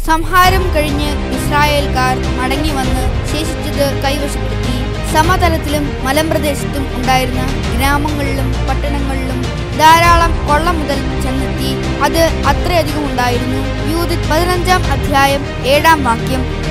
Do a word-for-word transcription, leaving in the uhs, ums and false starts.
സംഹാരം കഴിഞ്ഞ് ഇസ്രായേൽക്കാർ മടങ്ങി വന്ന് ശേഷിച്ചത് കൈവശപ്പെടുത്തി. സമതലത്തിലും മലമ്പ്രദേശത്തും ഉണ്ടായിരുന്ന ഗ്രാമങ്ങളിലും പട്ടണങ്ങളിലും ധാരാളം കൊള്ള മുതൽ ചെന്നെത്തി. അത് അത്രയധികം ഉണ്ടായിരുന്നു. യൂദിത് പതിനഞ്ചാം അധ്യായം ഏഴാം വാക്യം.